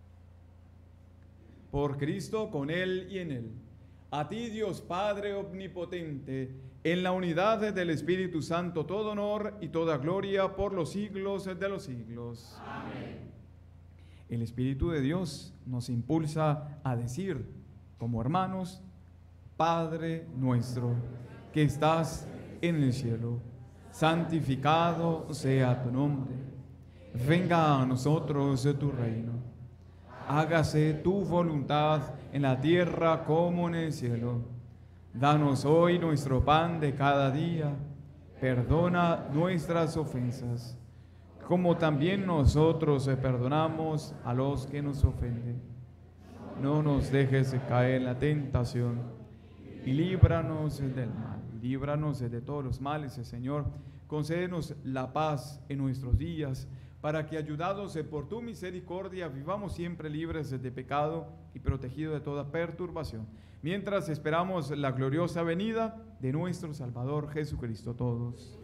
Por Cristo, con Él y en Él, a ti Dios Padre omnipotente, en la unidad del Espíritu Santo, todo honor y toda gloria por los siglos de los siglos. Amén. El Espíritu de Dios nos impulsa a decir, como hermanos, Padre nuestro, que estás en el cielo, santificado sea tu nombre. Venga a nosotros tu reino. Hágase tu voluntad en la tierra como en el cielo. Danos hoy nuestro pan de cada día. Perdona nuestras ofensas, como también nosotros perdonamos a los que nos ofenden. No nos dejes caer en la tentación y líbranos del mal. Líbranos de todos los males, Señor. Concédenos la paz en nuestros días, para que, ayudados por tu misericordia, vivamos siempre libres de pecado y protegidos de toda perturbación, mientras esperamos la gloriosa venida de nuestro Salvador Jesucristo. Todos.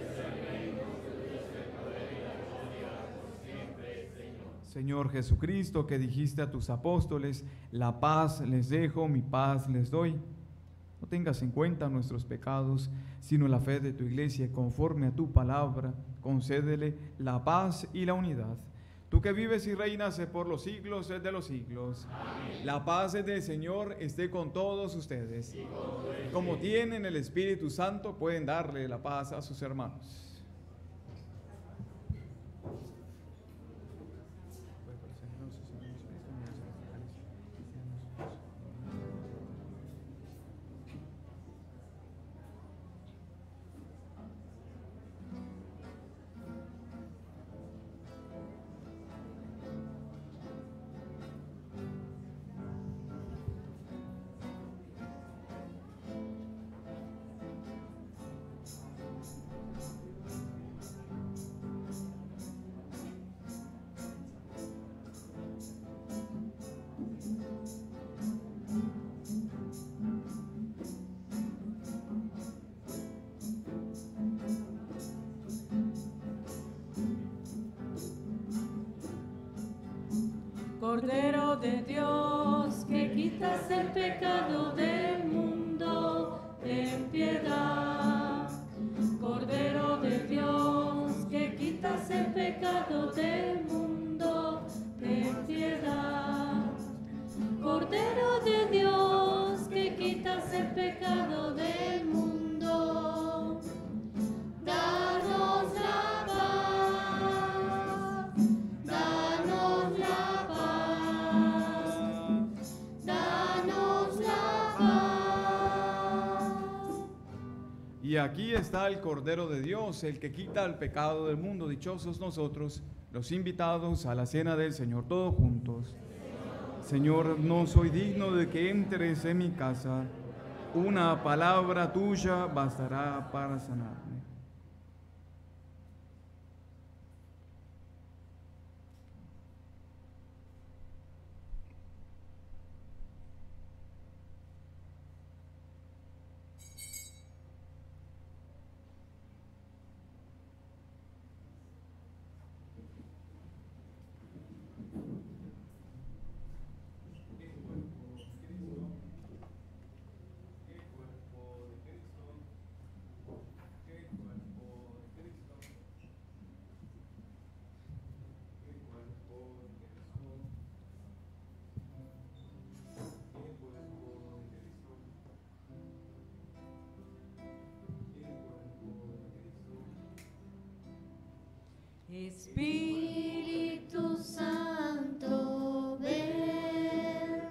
Señor Jesucristo, que dijiste a tus apóstoles, la paz les dejo, mi paz les doy. No tengas en cuenta nuestros pecados, sino la fe de tu iglesia, conforme a tu palabra, concédele la paz y la unidad. Tú que vives y reinas por los siglos de los siglos. Amén. La paz del Señor esté con todos ustedes. Y con Como tienen el Espíritu Santo, pueden darle la paz a sus hermanos. Cordero de Dios, que quitas el pecado del mundo, ten piedad. Cordero de Dios, que quitas el pecado del mundo, ten piedad. Cordero de Dios, que quitas el pecado del mundo, danos la paz, danos la paz, danos la paz. Y aquí está el Cordero de Dios, el que quita el pecado del mundo. Dichosos nosotros, los invitados a la cena del Señor, todos juntos. Señor, no soy digno de que entres en mi casa. Una palabra tuya bastará para sanarme. Espíritu Santo, ven.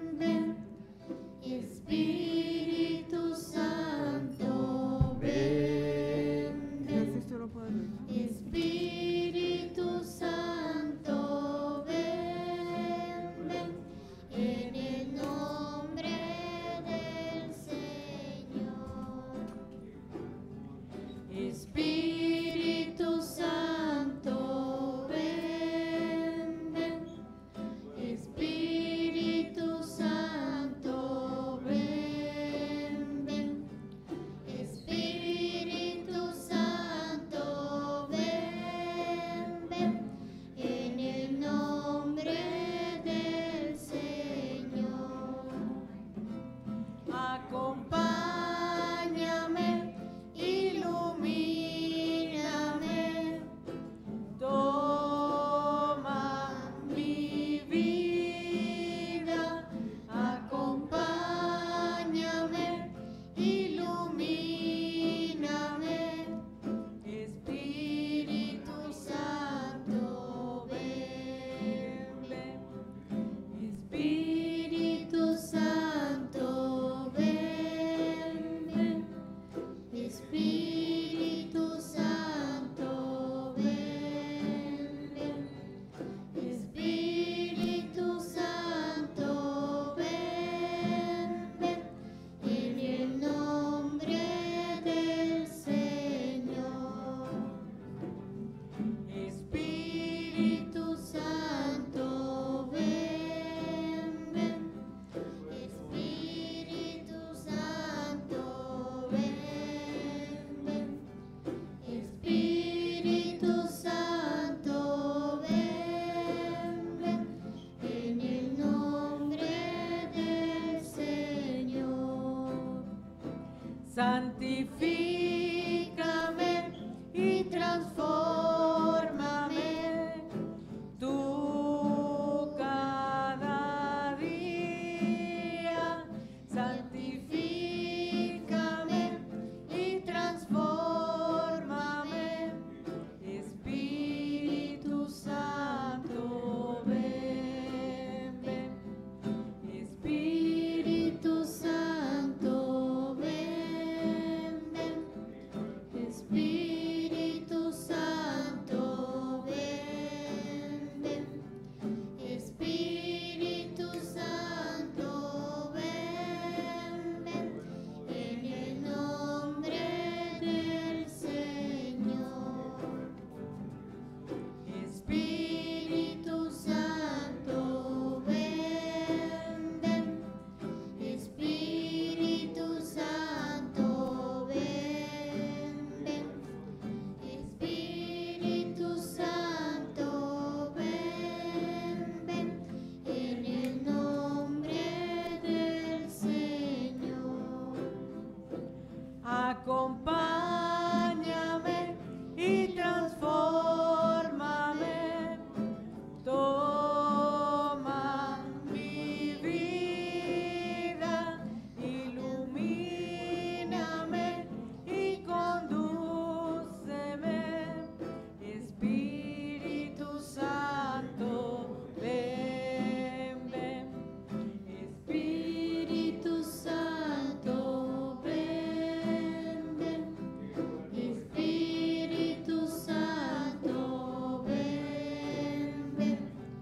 Espíritu Santo, ven, ven, en el nombre del Señor. Santifícame y transfórmame tú cada día. Santifícame y transfórmame. Espíritu Santo, ven, ven. Espíritu Santo, ven, ven. Espíritu Santo, ven, ven. Espíritu Santo, ven, ven. En el nombre del Señor. Espíritu Santo, ven, ven. Espíritu Santo, ven, ven. Espíritu Santo, ven, ven. En el nombre del Señor. Acompáñame y transfórmame. Toma mi vida, ilumíname y condúceme. Espíritu Santo, ven, ven. Espíritu Santo, ven, ven. Espíritu Santo, ven, ven.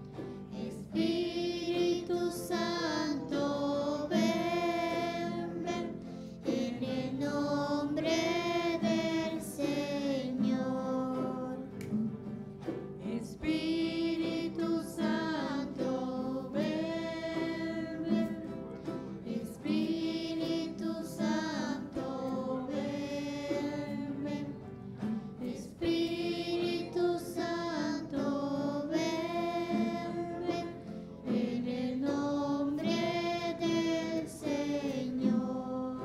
Espíritu Santo, ven, ven. En el nombre del Señor. Espíritu Santo, ven, ven. Espíritu Santo, ven, ven. Espíritu Santo, ven, ven. En el nombre del Señor.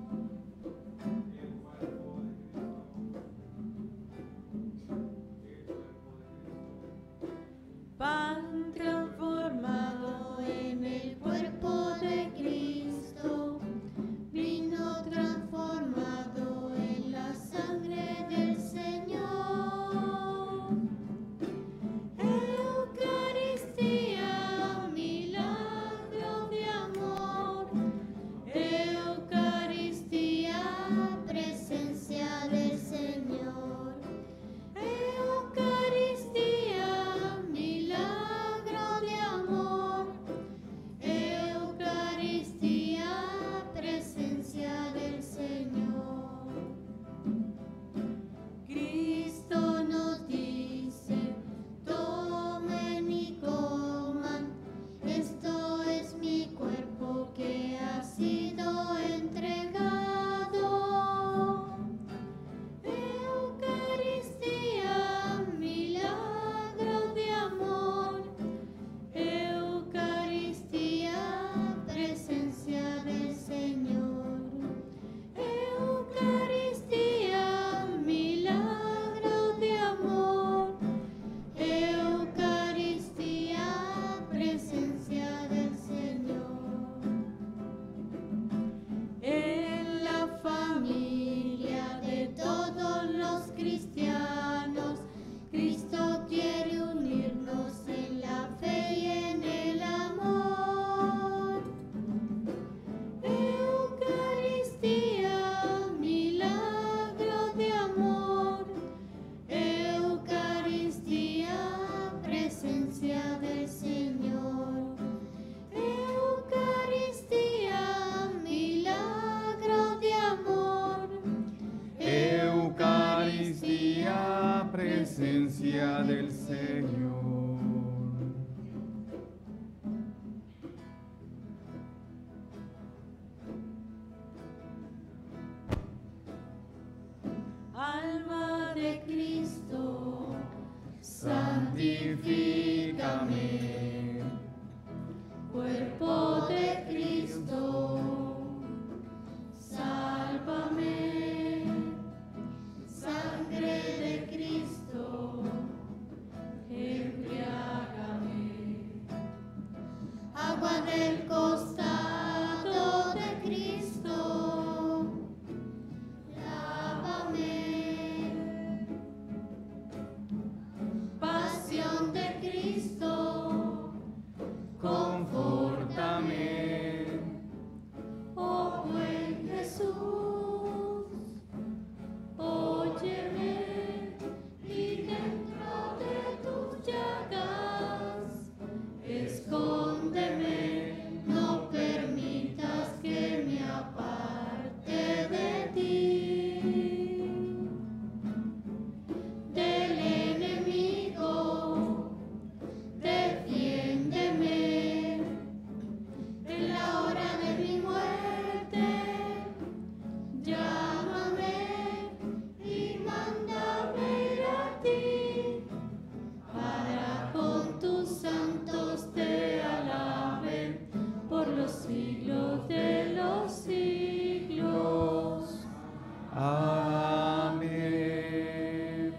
Pan transformado en el cuerpo de Cristo, vino transformado en la sangre del Señor. Eucaristía, milagro de amor. Eucaristía, presencia del Señor. Eucaristía, milagro de amor. Eucaristía, presencia del Señor. Cristo nos dice, tomen y coman, esto es mi cuerpo que ha sido entregado. Eucaristía, milagro de amor. Eucaristía, presencia del Señor. Eucaristía, milagro de amor. Eucaristía, presencia del Señor. En la familia de todos los cristianos, Cristo quiere unirnos en la fe y en el amor. Eucaristía, milagro de amor. Eucaristía, presencia del Señor. Eucaristía, milagro de amor. Eucaristía, presencia del Señor. Alma de Cristo, santifícame. Cuerpo de Cristo, sálvame. Sangre de Cristo, embriágame. Agua del costado de Cristo, lávame. Pasión de Cristo, confórtame. Oh buen Jesús, óyeme, y dentro de tus llagas escóndeme, no permitas que me aparte de ti. Del enemigo, defiéndeme en la hora de mi muerte. Llámame y mándame ir a ti, para con tus santos te alaben por los siglos de los siglos. Amén.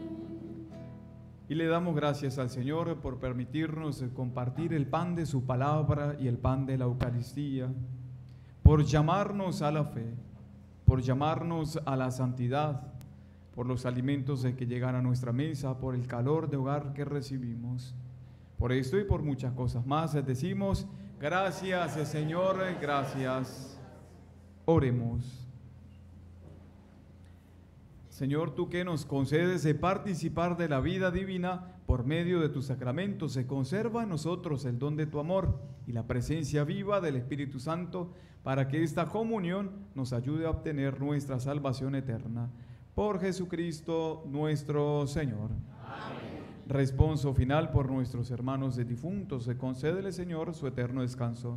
Y le damos gracias al Señor por permitirnos compartir el pan de su palabra y el pan de la Eucaristía, por llamarnos a la fe, por llamarnos a la santidad, por los alimentos que llegan a nuestra mesa, por el calor de hogar que recibimos. Por esto y por muchas cosas más les decimos gracias, Señor, gracias. Oremos. Señor, tú que nos concedes de participar de la vida divina por medio de tus sacramentos, se conserva en nosotros el don de tu amor y la presencia viva del Espíritu Santo, para que esta comunión nos ayude a obtener nuestra salvación eterna. Por Jesucristo nuestro Señor. Amén. Responso final por nuestros hermanos de difuntos. Se concédele, Señor, su eterno descanso.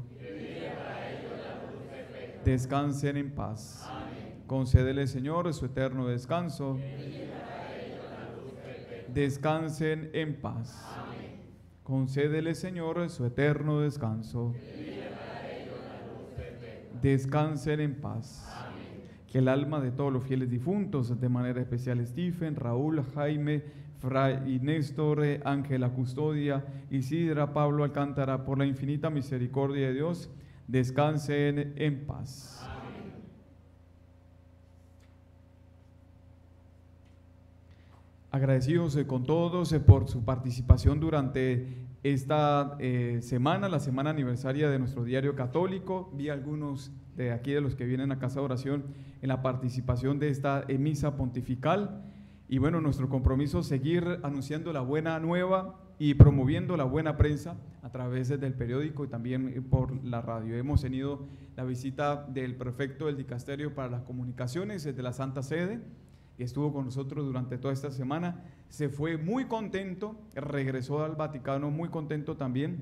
Descansen en paz. Amén. Concédele, Señor, su eterno descanso. Descansen en paz. Amén. Concédele, Señor, su eterno descanso. Descansen en paz. Amén. Que el alma de todos los fieles difuntos, de manera especial Stephen, Raúl, Jaime, Fray Néstor, Ángela Custodia, Isidra, Pablo Alcántara, por la infinita misericordia de Dios, descansen en paz. Agradecidos con todos por su participación durante esta eh, semana, la semana aniversaria de nuestro diario católico. Vi algunos de aquí, de los que vienen a casa de oración, en la participación de esta misa pontifical. Y bueno, nuestro compromiso es seguir anunciando la buena nueva y promoviendo la buena prensa a través del periódico y también por la radio. Hemos tenido la visita del prefecto del Dicasterio para las Comunicaciones de la Santa Sede, que estuvo con nosotros durante toda esta semana. Se fue muy contento, regresó al Vaticano muy contento también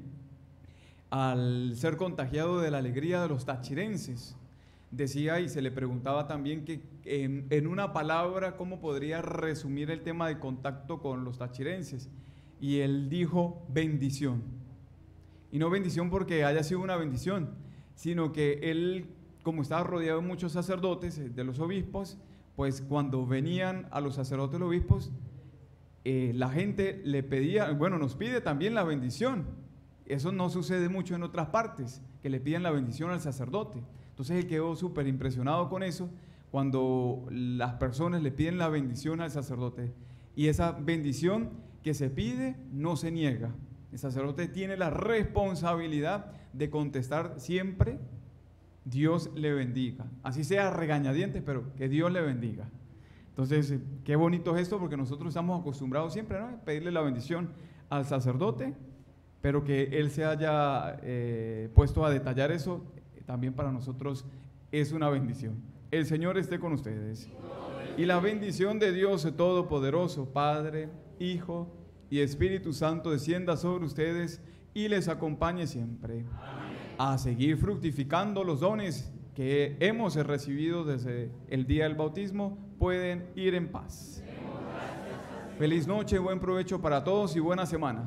al ser contagiado de la alegría de los tachirenses. Decía, y se le preguntaba también que en, en una palabra cómo podría resumir el tema de contacto con los tachirenses, y él dijo bendición. Y no bendición porque haya sido una bendición, sino que él, como estaba rodeado de muchos sacerdotes, de los obispos, pues cuando venían a los sacerdotes los obispos, eh, la gente le pedía, bueno, nos pide también la bendición. Eso no sucede mucho en otras partes, que le piden la bendición al sacerdote. Entonces él quedó súper impresionado con eso, cuando las personas le piden la bendición al sacerdote. Y esa bendición que se pide no se niega. El sacerdote tiene la responsabilidad de contestar siempre: Dios le bendiga, así sea regañadientes, pero que Dios le bendiga. Entonces, qué bonito es esto, porque nosotros estamos acostumbrados siempre, ¿no?, a pedirle la bendición al sacerdote, pero que él se haya eh, puesto a detallar eso, también para nosotros es una bendición. El Señor esté con ustedes. Y la bendición de Dios Todopoderoso, Padre, Hijo y Espíritu Santo, descienda sobre ustedes y les acompañe siempre. Amén. A seguir fructificando los dones que hemos recibido desde el día del bautismo. Pueden ir en paz. Feliz noche, buen provecho para todos y buena semana.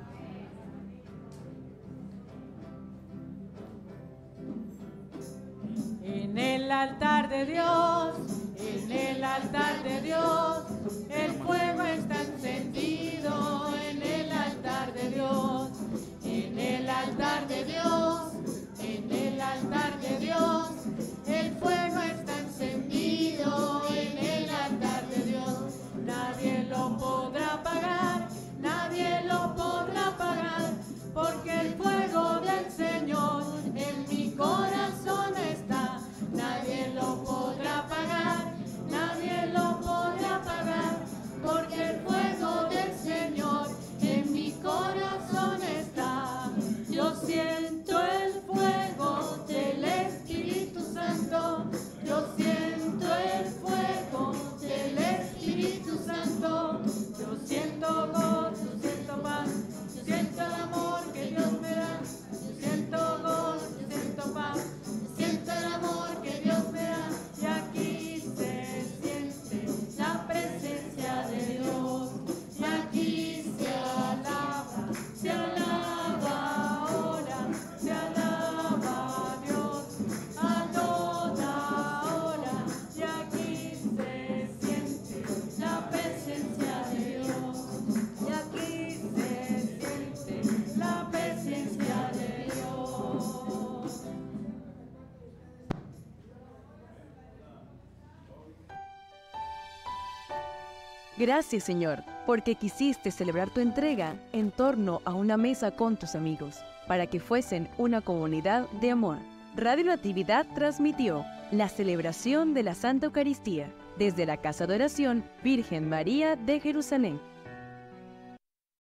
En el altar de Dios, en el altar de Dios, el fuego está encendido. En el altar de Dios, en el altar de Dios, en el altar de Dios, el fuego está encendido. En el altar de Dios, nadie lo podrá apagar, nadie lo podrá apagar, porque el fuego del Señor en mi corazón está. Nadie lo podrá apagar, nadie lo podrá apagar, porque el fuego del Señor en mi corazón está. Yo siento el fuego del Espíritu Santo, yo siento el fuego del Espíritu Santo, yo siento gozo, siento paz, yo siento el amor que Dios me da, yo siento gozo, yo siento paz, yo siento el amor que Dios me da, y aquí se siente la presencia de Dios, y aquí se alaba, se alaba ahora, se alaba a Dios a toda hora, y aquí se siente la presencia de Dios, y aquí se siente la presencia de Dios. Gracias, Señor, porque quisiste celebrar tu entrega en torno a una mesa con tus amigos, para que fuesen una comunidad de amor. Radio Natividad transmitió la celebración de la Santa Eucaristía desde la Casa de Oración Virgen María de Jerusalén.